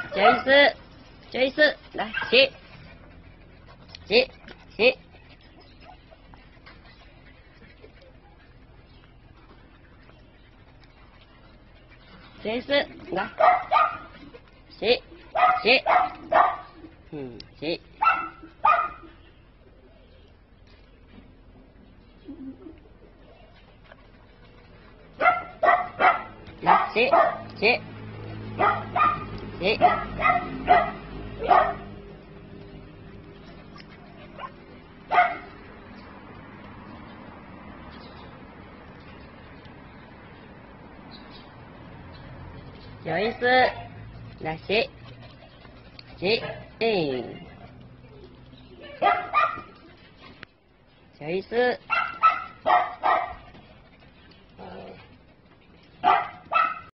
就意思，就意思，来起，起，起，就意思，来，起，起，起。来，起，起，起，有意思，来，起，起，有意思。